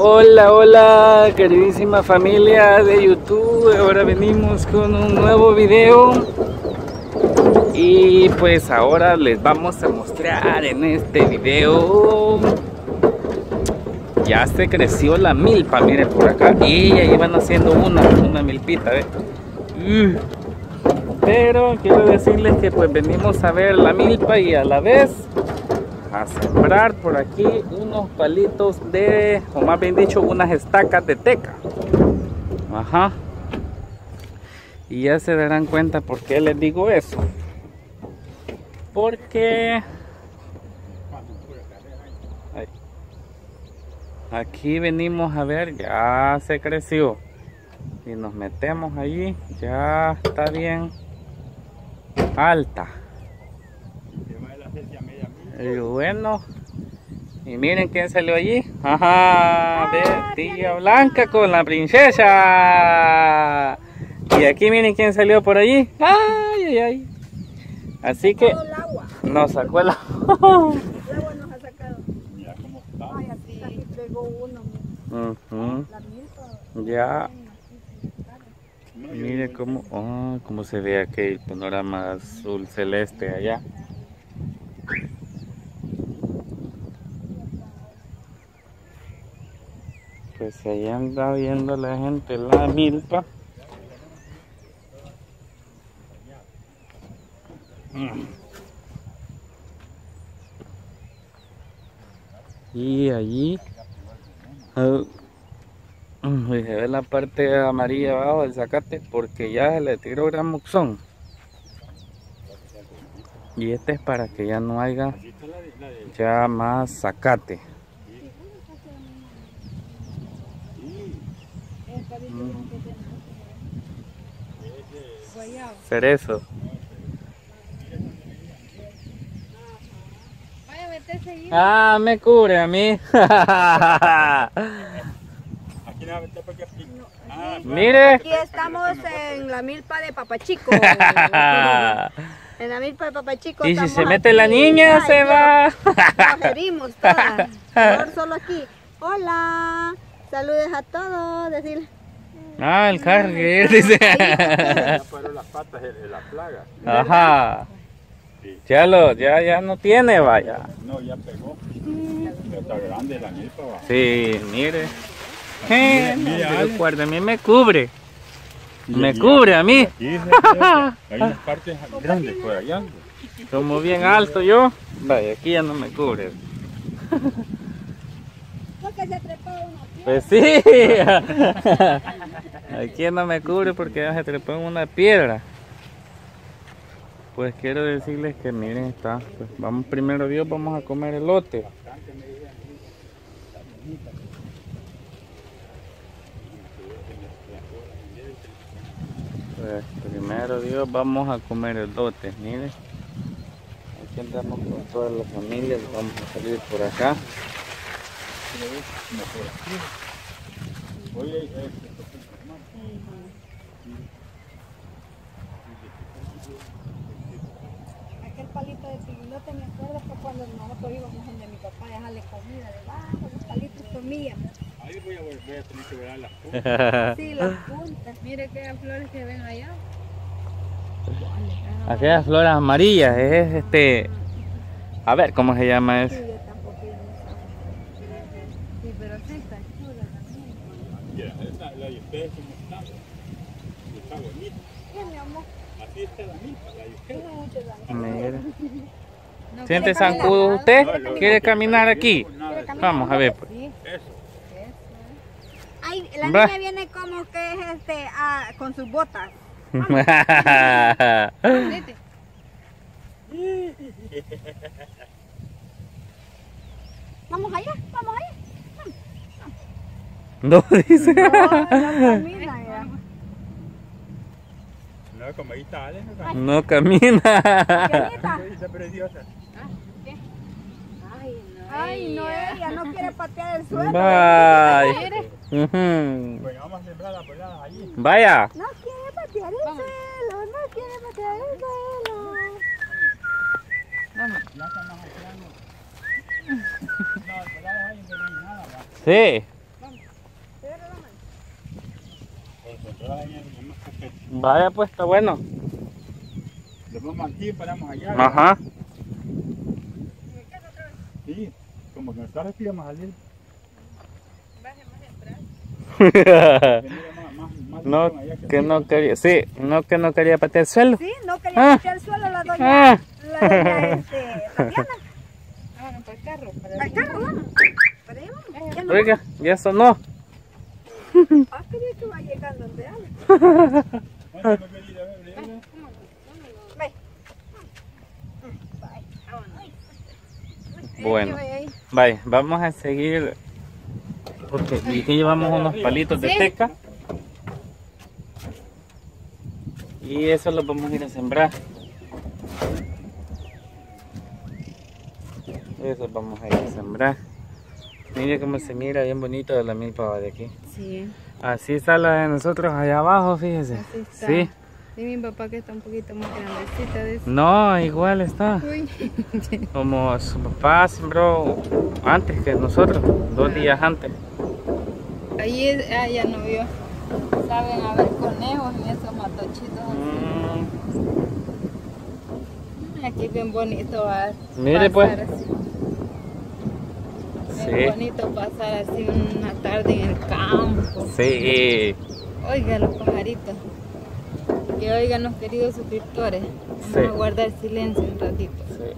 Hola, hola, queridísima familia de YouTube. Ahora venimos con un nuevo video. Y pues ahora les vamos a mostrar en este video. Ya se creció la milpa, miren por acá. Y ahí van haciendo una milpita, Pero quiero decirles que pues venimos a ver la milpa y a la vez a sembrar por aquí unos palitos o más bien dicho, unas estacas de teca. Ajá. Y ya se darán cuenta por qué les digo eso. Porque aquí venimos a ver, ya se creció. Y nos metemos allí, ya está bien alta. Y bueno, y miren quién salió allí. Ajá, de tía Blanca con la princesa. Y aquí miren quién salió por allí. Ay, ay, ay. Así que nos sacó el agua. El agua nos ha sacado. Mira cómo está. Ay, aquí pegó uno. La milpa. Ya. Mire cómo se ve aquel panorama azul celeste allá. Pues ahí anda viendo la gente la milpa. Y allí se ve la parte amarilla abajo del zacate porque ya se le tiró gran muxón. Y este es para que ya no haya ya más zacate. Cerezo. Ah, me cubre a mí. Mire. Aquí estamos en la milpa de Papachico. En la milpa de Papachico. Y si se mete la niña, ay, se va. Nos herimos todas. Mejor solo aquí. Hola. Saludes a todos. Decirle. Ah, el cargue, dice. Ya fueron las patas de la plaga. Ajá. Sí. Ya no tiene, vaya. No, ya pegó. Ya está grande la milpa, va. Sí, mire. Mire, guarda, a mí me cubre. Me cubre a mí. Aquí hay unas partes grandes por allá. Como bien alto yo. Vaya, aquí ya no me cubre. Porque se trepó una piedra. Pues sí. Aquí no me cubre porque ya se trepó en una piedra. Pues quiero decirles que miren, está. Pues vamos primero Dios, vamos a comer elote. Pues primero Dios, vamos a comer elote. Miren. Aquí andamos con toda la familia. Vamos a salir por acá. Aquel palito de pilote me acuerdo que cuando nosotros íbamos donde mi papá a dejarle comida debajo, los palitos comíamos. Ahí voy a tener que ver las puntas. Sí, las puntas. Mire qué flores que ven allá. Aquellas flores amarillas, es a ver cómo se llama eso. Sí, yo tampoco no sé. Sí, pero sí está chula también. Mira, esta, la de ustedes como está. Está bonita. Sí, mi amor. Así está la milpa, la de ustedes. Mira. No ¿Siente quiere zancudo caminar, usted? ¿no? ¿Quiere caminar aquí? ¿Quiere caminar? Vamos a ver pues. Sí. Eso. Ay, la Va. niña viene como que es con sus botas. Vamos allá, vamos allá. No, dice. No, camina ya. No, como ahí está Ale, no camina. No camina. Pequeñita. Está preciosa. Ay, no, ella no quiere patear el suelo. Bye. Bueno, vamos a sembrar las peladas allí. Vaya. No quiere patear el suelo, no quiere patear el suelo. Ya estamos haciendo. No, peladas ahí no hay nada, va. Sí. Vamos. Vaya, pues está bueno. Nos vamos aquí y paramos allá. Ajá. Sí, como que nosotros aquí vamos a salir. No, que no quería, sí, no que no quería patear el suelo. Sí, no quería meter el suelo la doña, Tatiana. Vámonos para el carro. Para el carro, vamos. Para allá vamos. Ya no. Oiga, ya sonó. Ah, quería que va llegando donde habla. Ve. Bueno, vaya, vamos a seguir. Porque aquí llevamos unos palitos de teca. Y eso lo vamos a ir a sembrar. Eso vamos a ir a sembrar. Mira cómo se mira bien bonito de la milpa de aquí. Sí. Así está la de nosotros allá abajo, fíjese. Así está. Sí. Y mi papá que está un poquito más grandecita de eso. No, igual está. Uy. Como su papá sembró antes que nosotros, 2 días antes. Ahí ya no vio. Saben haber conejos en esos matochitos así. Aquí bien bonito va. Mire pues. Así. Sí. Bien bonito pasar así una tarde en el campo. Sí. Oiga los pajaritos. Que oigan los queridos suscriptores. Vamos Sí. a guardar silencio un ratito. Sí.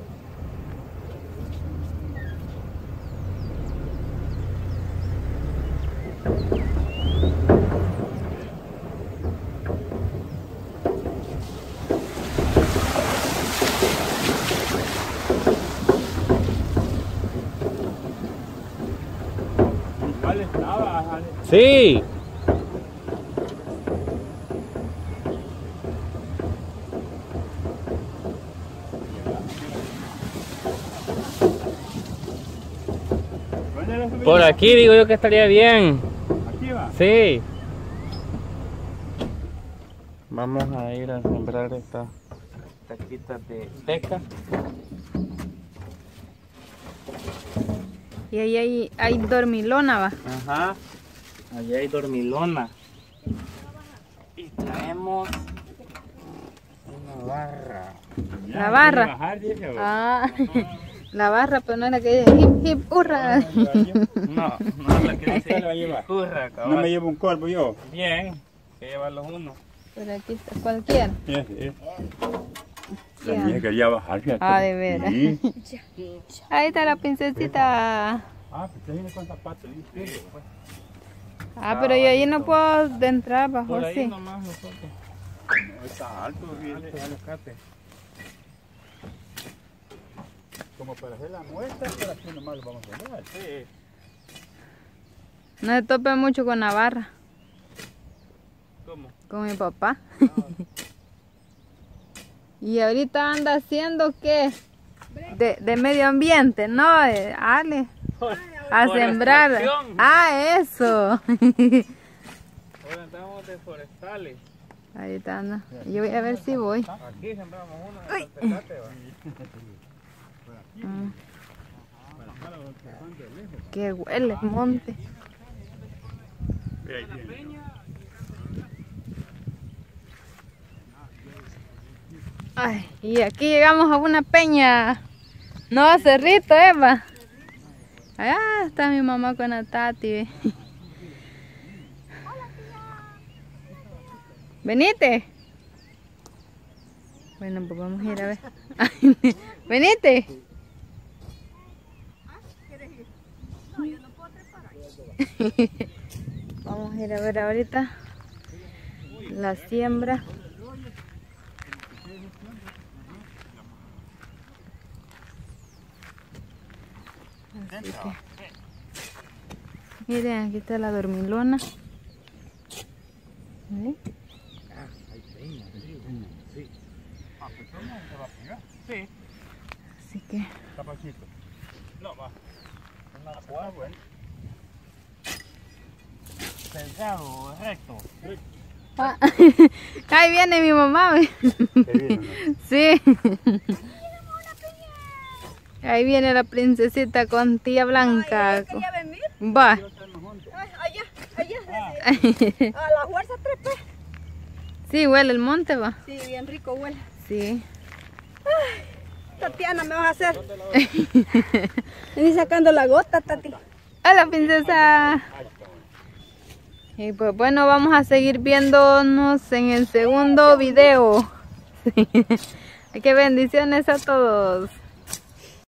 ¿Cuál estaba, Ale? Sí. ¿Dónde la subimos? Por aquí digo yo que estaría bien. Aquí va. Sí. Vamos a ir a sembrar estas taquitas de teca. Y ahí hay dormilona, va. Ajá. Allá hay dormilona. Y traemos una barra. La barra. Bajar, dice, ¿o? Ah, la barra, pero no es la que dice hip hip hurra. No, no es la que Esta la va a dice llevar. curra, No cabal. me llevo un corvo yo. Bien, que llevarlos uno. Por aquí está cualquiera. La niña quería bajar, fíjate. Ah, de veras. Sí. Ahí está la princesita. Ah, pues viene con zapatos. ¿Viste? Ah, pero yo ahí no puedo de entrar bajo, Por ahí sí. nomás nosotros. No, está alto, fíjate. Alocate. Como para hacer la muestra, pero aquí nomás lo vamos a hacer. Sí. No se tope mucho con la barra, ¿Cómo? con mi papá. Y ahorita anda haciendo qué? De medio ambiente, ¿no? Ale, a sembrar. Forestación. Ah, eso. Ahora andamos de forestales. Ahorita anda. Yo voy a ver si voy. Aquí sembramos uno en el tecate, va. Mm. Que huele el monte. Mira, ahí viene. Ay, y aquí llegamos a una peña. No, cerrito, Eva. Allá está mi mamá con la Tati. Ve. Venite. Bueno, pues vamos a ir a ver. Venite. Vamos a ir a ver ahorita la siembra. Así que, miren, aquí está la dormilona. ¿Ve? Sí. Así que Capacito. No, va. Una jugada, bueno. Delgado, recto. ah, ahí viene mi mamá. ¿Ve? Qué bien, ¿no? Sí. Ahí viene la princesita con tía Blanca. ¿Quería venir? Va. Allá. A la fuerza 3 pues. Sí, huele el monte, va. Sí, bien rico huele. Sí. Ay, Tatiana, me vas a hacer. Vení sacando la gota, Tati. Hola, princesa. Y pues bueno, vamos a seguir viéndonos en el segundo video. Qué bendiciones a todos.